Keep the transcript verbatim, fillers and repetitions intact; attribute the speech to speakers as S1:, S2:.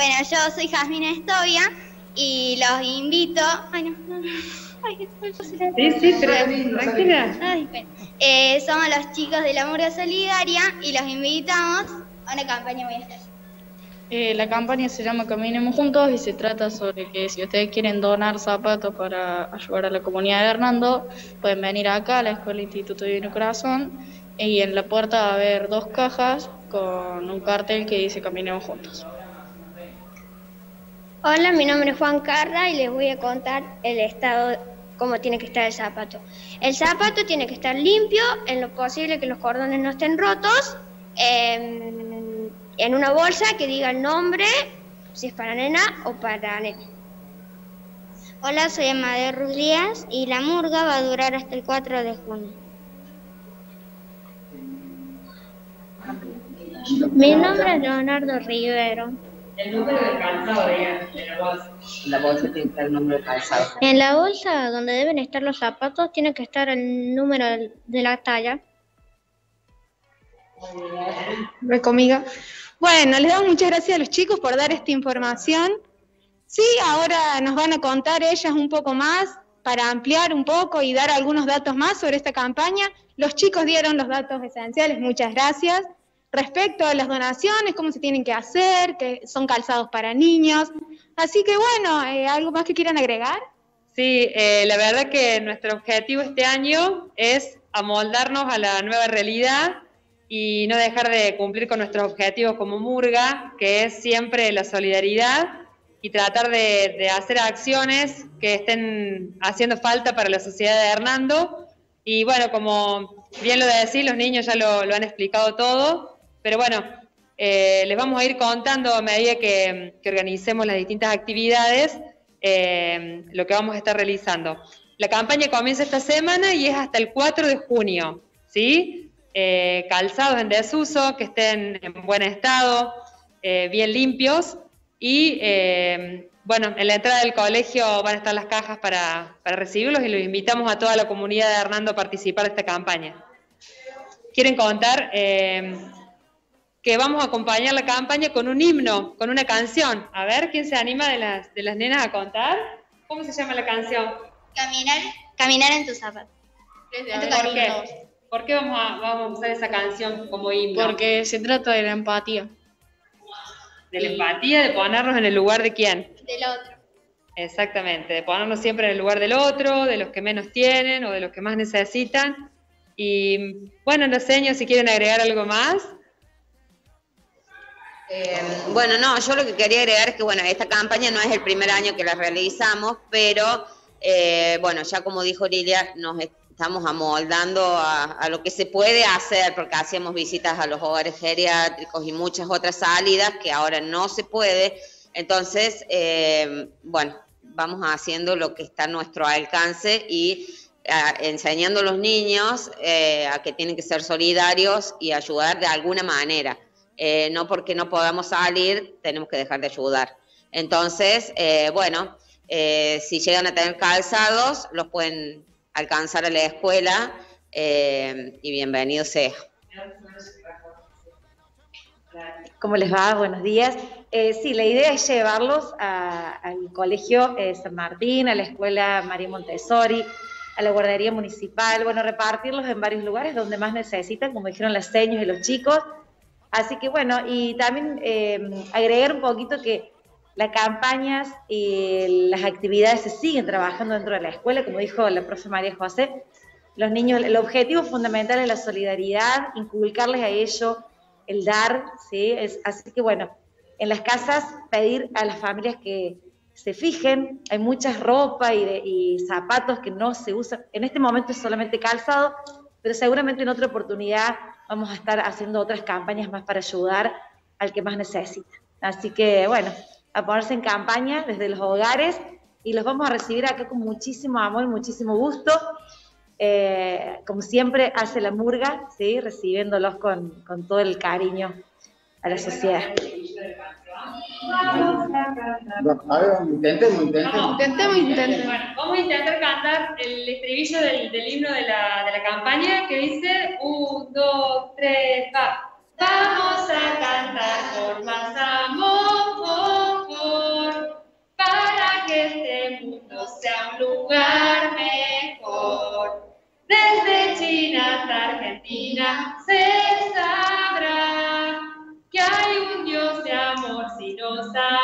S1: Bueno, yo soy Jasmine Estovia y los invito... Ay, no, no, no. Ay,
S2: sí, sí, pero tranquila.
S1: Ay, bueno. eh, somos los chicos de la Murga Solidaria y los invitamos a una campaña muy especial.
S3: Eh, la campaña se llama Caminemos Juntos y se trata sobre que si ustedes quieren donar zapatos para ayudar a la comunidad de Hernando, pueden venir acá a la Escuela Instituto Divino Corazón y en la puerta va a haber dos cajas con un cartel que dice Caminemos Juntos.
S4: Hola, mi nombre es Juan Carra y les voy a contar el estado, cómo tiene que estar el zapato. El zapato tiene que estar limpio, en lo posible que los cordones no estén rotos, eh, en una bolsa que diga el nombre, si es para nena o para nene.
S1: Hola, soy Amadeo Ruz Díaz y la murga va a durar hasta el cuatro de junio.
S4: Mi nombre es Leonardo Rivero.
S2: El número del calzado, digamos, en la bolsa.
S5: En la bolsa tiene que estar el número del calzado.
S4: En la bolsa donde deben estar los zapatos tiene que estar el número de la talla.
S6: Recomiga. Bueno, les damos muchas gracias a los chicos por dar esta información. Sí, ahora nos van a contar ellas un poco más para ampliar un poco y dar algunos datos más sobre esta campaña. Los chicos dieron los datos esenciales, muchas gracias. Respecto a las donaciones, cómo se tienen que hacer, que son calzados para niños. Así que bueno, eh, ¿algo más que quieran agregar?
S2: Sí, eh, la verdad que nuestro objetivo este año es amoldarnos a la nueva realidad y no dejar de cumplir con nuestros objetivos como murga, que es siempre la solidaridad y tratar de, de hacer acciones que estén haciendo falta para la sociedad de Hernando. Y bueno, como bien lo decís, los niños ya lo, lo han explicado todo, pero bueno, eh, les vamos a ir contando a medida que, que organicemos las distintas actividades eh, lo que vamos a estar realizando. La campaña comienza esta semana y es hasta el cuatro de junio, ¿sí? Eh, calzados en desuso, que estén en buen estado, eh, bien limpios y eh, bueno, en la entrada del colegio van a estar las cajas para, para recibirlos y los invitamos a toda la comunidad de Hernando a participar de esta campaña. ¿Quieren contar? Eh, que vamos a acompañar la campaña con un himno, con una canción. A ver, ¿quién se anima de las, de las nenas a contar? ¿Cómo se llama la canción?
S1: Caminar, caminar en tus zapatos.
S2: ¿Por qué? ¿Por qué vamos a, vamos a usar esa canción como himno?
S3: Porque se trata de la empatía.
S2: De la empatía, de ponernos en el lugar de quién.
S1: Del otro.
S2: Exactamente, de ponernos siempre en el lugar del otro, de los que menos tienen o de los que más necesitan. Y bueno, no sé, si quieren agregar algo más.
S5: Eh, bueno, no, yo lo que quería agregar es que, bueno, esta campaña no es el primer año que la realizamos, pero, eh, bueno, ya como dijo Lilia, nos estamos amoldando a, a lo que se puede hacer, porque hacíamos visitas a los hogares geriátricos y muchas otras salidas que ahora no se puede. Entonces, eh, bueno, vamos haciendo lo que está a nuestro alcance y a, enseñando a los niños eh, a que tienen que ser solidarios y ayudar de alguna manera. Eh, no porque no podamos salir, tenemos que dejar de ayudar. Entonces, eh, bueno, eh, si llegan a tener calzados, los pueden alcanzar a la escuela eh, y bienvenido sea.
S7: ¿Cómo les va? Buenos días. Eh, sí, la idea es llevarlos a, al colegio eh, San Martín, a la escuela María Montessori, a la guardería municipal, bueno, repartirlos en varios lugares donde más necesitan, como dijeron las señas y los chicos. Así que bueno, y también eh, agregar un poquito que las campañas y las actividades se siguen trabajando dentro de la escuela, como dijo la profe María José. Los niños, el objetivo fundamental es la solidaridad, inculcarles a ellos el dar, ¿sí? Es, así que bueno, en las casas pedir a las familias que se fijen, hay muchas ropa y, de, y zapatos que no se usan, en este momento es solamente calzado, pero seguramente en otra oportunidad vamos a estar haciendo otras campañas más para ayudar al que más necesita. Así que, bueno, a ponerse en campaña desde los hogares y los vamos a recibir acá con muchísimo amor y muchísimo gusto. Eh, como siempre hace la murga, ¿sí? Recibiéndolos con, con todo el cariño a la sociedad.
S8: A ver, intentemos, intentemos.
S3: Intentemos, intentemos.
S2: Bueno, vamos a intentar cantar el estribillo del, del himno de la, de la campaña que dice un, dos, tres, va. Vamos a cantar por más amor. Argentina se sabrá que hay un Dios de amor si nos ama.